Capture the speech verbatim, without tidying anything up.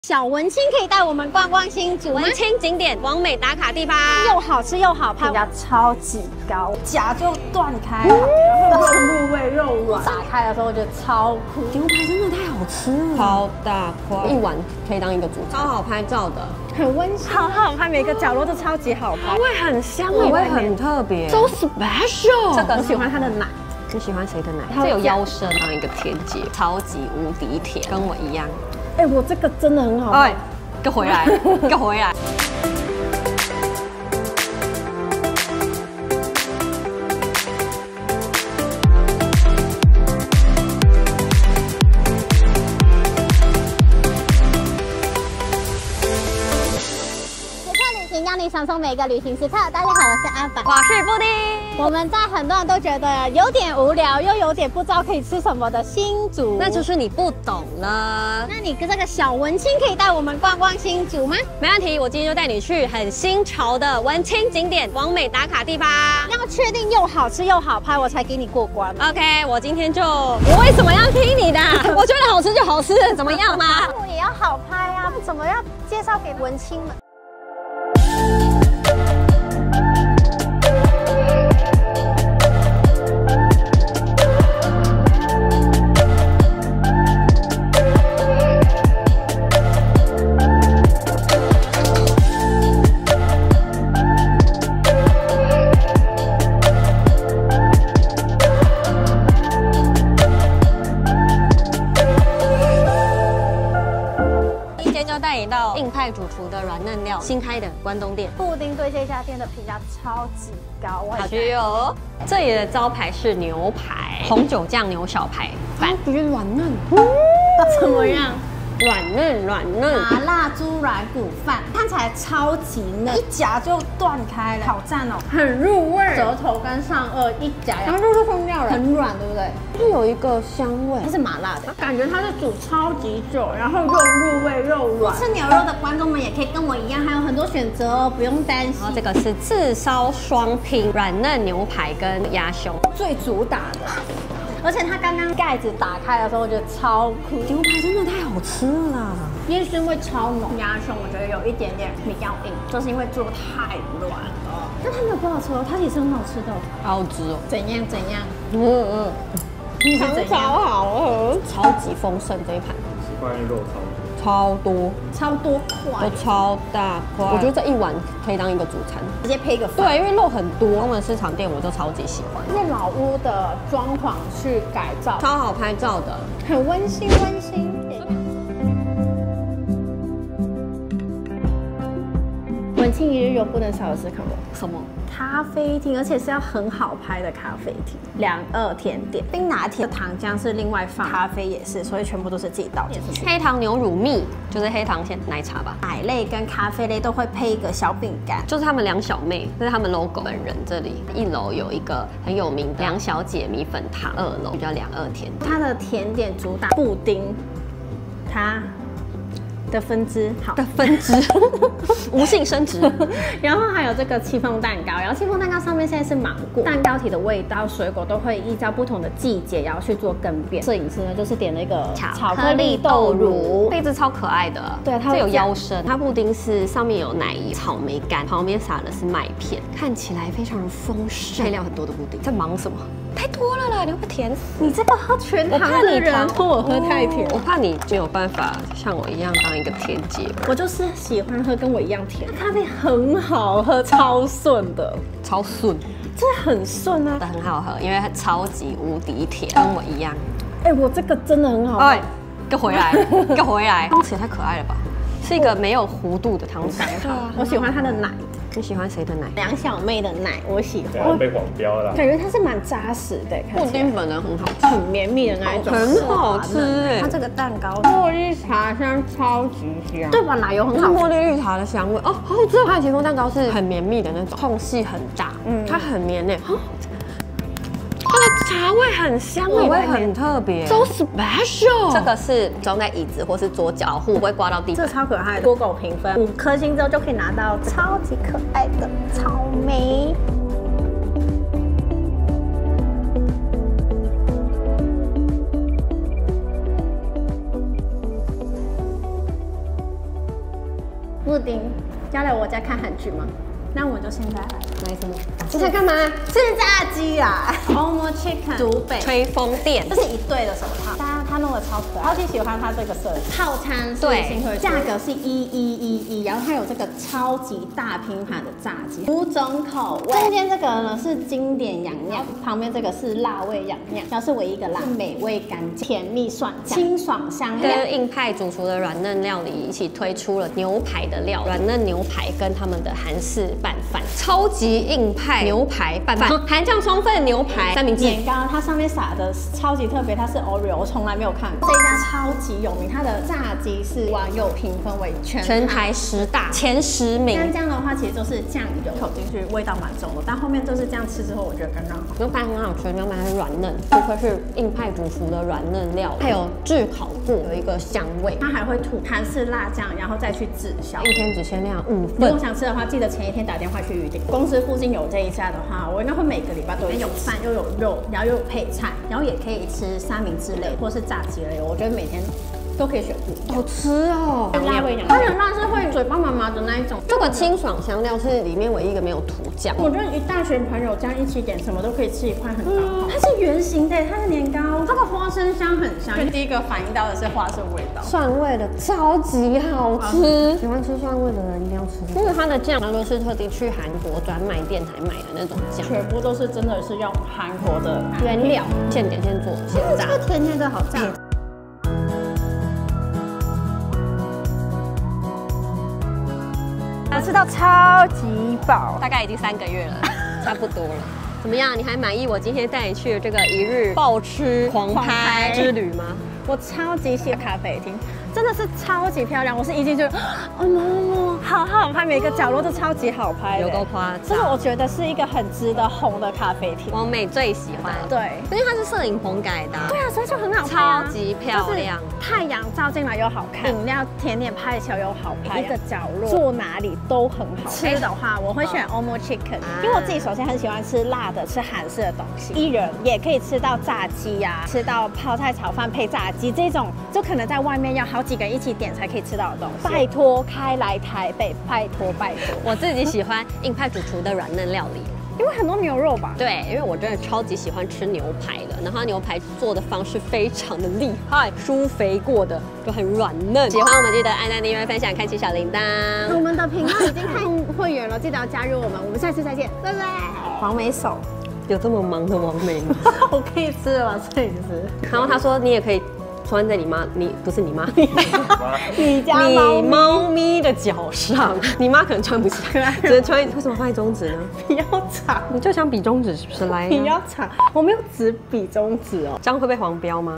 小文青可以带我们逛逛新竹吗？ 文青景点、完美打卡地方， 又好吃又好拍，评价超级高，夹就断开了，然后入味肉软，打开的时候我觉得超酷。 牛排真的太好吃了，超大块，一碗可以当一个主餐，超好拍照的， 很温馨，好好拍，每个角落都超级好拍， 味很香，味很特别 ，so special。这个我喜欢它的奶。 你喜欢谁的奶？这有腰身当一个甜姐，超级无敌甜，跟我一样。 哎、欸，我这个真的很好。哎， 给我回来，给我回来。 让你享受每个旅行时刻。大家好，我是阿凡， 我是布丁。 我们在很多人都觉得有点无聊，又有点不知道可以吃什么的新竹， 那就是你不懂了。 那你这个小文青可以带我们逛逛新竹吗？ 没问题，我今天就带你去很新潮的文青景点、完美打卡地方。 要确定又好吃又好拍，我才给你过关。 OK， 我今天就我为什么要听你的？我觉得好吃就好吃，怎么样吗？ 我也要好拍啊，怎么要介绍给文青们？ 带你到硬派主厨的软嫩料新开的关东店， 布丁对这家店的评价超级高， 好吃哦！这里的招牌是牛排，红酒酱牛小排饭，比较软嫩， 怎么样？ 软嫩软嫩， 麻辣猪软骨饭看起来超级嫩，一夹就断开了，好赞哦，很入味，舌头跟上颚一夹，然后就是疯掉了，很软，对不对？ 就有一个香味， 它是麻辣的，感觉它是煮超级久，然后又入味又软。吃牛肉的观众们也可以跟我一样，还有很多选择哦，不用担心。 然后这个是炙烧双拼软嫩牛排跟鸭胸， 最主打的。 而且它刚刚盖子打开的时候，我觉得超酷。 牛排真的太好吃了， 烟熏味超浓。鸭胸我觉得有一点点比较硬，就是因为做太软了。但它没有不好吃哦，它也是很好吃的。 好好吃哦。 怎样怎样？ 嗯嗯， 肠超好喝， 超级丰盛这一盘。 习惯肉超。 超多， 超多块， 都超大块。我觉得这一碗可以当一个主餐， 直接配一个饭。 对，因为肉很多。中文市场店我就超级喜欢， 用老屋的装潢去改造， 超好拍照的， 很温馨温馨。文青一日游不能少的是看过什么？ 咖啡厅，而且是要很好拍的咖啡厅。两二甜点，冰拿铁糖浆是另外放，咖啡也是，所以全部都是自己倒进去。 黑糖牛乳蜜就是黑糖鲜奶茶吧。 奶类跟咖啡类都会配一个小饼干， 就是他们两小妹，这是他们 logo 本人这里。一楼有一个很有名的梁小姐米粉汤，二楼叫两二甜点。 它的甜点主打布丁，它。 的分支好的分支，无性生殖。 然后还有这个戚风蛋糕，然后戚风蛋糕上面现在是芒果，蛋糕体的味道、水果都会依照不同的季节，然后去做更变。摄影师呢就是点了一个巧克力豆乳， 这只超可爱的， 对，它有腰身。它布丁是上面有奶油、草莓干，旁边撒的是麦片，看起来非常丰盛，配料很多的布丁。在忙什么？太多了啦，你会不会甜死？ 你这个喝全糖的人，我喝太甜， 我怕你没有办法像我一样当一个甜姐。 我就是喜欢喝跟我一样甜，咖啡很好喝，超顺的， 超顺， 真的很顺啊， 很好喝，因为它超级无敌甜，跟我一样。 哎，我这个真的很好喝，哎， 给我回来，给我回来，汤匙也太可爱了吧！是一个没有弧度的汤匙， 对啊，我喜欢它的奶。 你喜欢谁的奶？ 梁小妹的奶，我喜欢。被黄标了。 感觉它是蛮扎实的， 布丁本人很好吃， 很绵密的那一种， 很好吃哎。 它这个蛋糕，茉莉茶香超级香，对吧？奶油很好， 茉莉绿茶的香味哦，好好吃。它的戚风蛋糕是很绵密的那种，空隙很大，嗯，它很绵诶。它的茶味很香，味味很特别 ，so special。这个是装在椅子或是桌角，保护不会刮到地板。 这超可爱的。Google 评分五颗星之后就可以拿到超级可爱的草莓。 布丁，要来我家看韩剧吗？那我们就现在来。 来什么？这在干嘛？ 吃炸鸡啊 ！Omo Chicken 竹北吹风店， 这是一对的手套，它它弄得超可爱，超级喜欢它这个设计。套餐是对， 价格是一一一一，然后它有这个超级大拼盘的炸鸡，五种口味。中间这个呢是经典洋酿，旁边这个是辣味洋酿，然后是唯一一个辣，美味干净，甜蜜蒜酱，清爽香亮。 跟硬派主厨的软嫩料理一起推出了牛排的料，软嫩牛排跟他们的韩式拌饭，超级硬派牛排拌饭，含酱充分牛排三明治。 年糕它上面撒的超级特别，它是 Oreo， 我从来没有看过。这一家超级有名，它的炸鸡是网友评分为全全台十大前十名。 干酱的话其实就是酱油，口进去味道蛮重的，但后面就是这样吃之后，我觉得刚刚好。 牛排很好吃，牛排很软嫩，不愧是硬派主厨的软嫩料，还有炙烤过有一个香味。 它还会涂韩式辣酱，然后再去炙销， 一天只限量五份。 如果想吃的话，记得前一天打电话去预定。公司附近有这一家的话，我应该会每个礼拜都有。有饭又有肉，然后又有配菜，然后也可以吃三明治类或是炸鸡类，我觉得每天都可以选不一样。 好吃哦， 辣味它很辣，是会嘴巴麻麻的那一种。 这个清爽香料是里面唯一一个没有涂酱。 我觉得一大群朋友这样一起点，什么都可以吃一块，很刚好。它是圆形的，它的年糕，它的花生香很香。第一个反应到的是花生味道， 蒜味的超级好吃。喜欢吃蒜味的人一定要吃。因为它的酱都是特地去韩国专卖店才买的那种酱， 全部都是真的是用韩国的原料，现点现做现炸。 这个甜甜的好炸。我吃到超级饱， 大概已经三个月了，差不多了。怎么样？你还满意我今天带你去的这个一日暴吃狂拍之旅吗？ 我超级喜欢咖啡厅，真的是超级漂亮。我是一进去，哦妈，好好拍，每个角落都超级好拍， 有够夸张。 这是我觉得是一个很值得红的咖啡厅， 王美最喜欢。 对， 因为它是摄影棚改的。 对啊，所以就很好拍啊， 超级漂亮。 太阳照进来又好看，饮料甜点拍起来又好拍，一个角落坐哪里都很好。吃的话，我会选 Omo Chicken，因为我自己首先很喜欢吃辣的，吃韩式的东西。一人也可以吃到炸鸡呀，吃到泡菜炒饭配炸鸡这种，就可能在外面要好几个人一起点才可以吃到的东西。拜托开来台北，拜托拜托。 我自己喜欢硬派主厨的软嫩料理。 因为很多牛肉吧， 对，因为我真的超级喜欢吃牛排的，然后它牛排做的方式非常的厉害，酥肥过的就很软嫩。喜欢我们记得按赞、订阅、分享、开启小铃铛。 我们的频道已经开会员了，记得要加入我们。我们下次再见，拜拜。黄梅手有这么忙的王美吗？ 我可以吃了，摄影师。 然后他说你也可以穿在你妈，你不是你妈， 你家你猫咪的脚上，你妈可能穿不下，只能穿。为什么放在中指呢？ 比较长， 你就想比中指是不是？来， 比较长，我没有指比中指哦， 这样会被黄标吗？